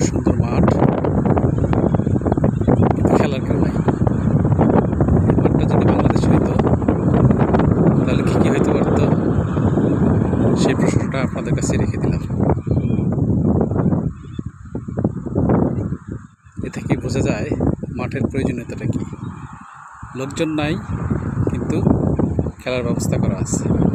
সুন্দর মাঠ, কিন্তু খেলার কেউ নাই। এই মাঠটা যদি বাংলাদেশ হইতো তাহলে কী কী হইতে পারত, সেই প্রশ্নটা আপনাদের কাছে রেখে দিলাম। এ থেকে বোঝা যায় মাঠের প্রয়োজনীয়তাটা কী। লোকজন নাই, কিন্তু খেলার ব্যবস্থা করা আছে।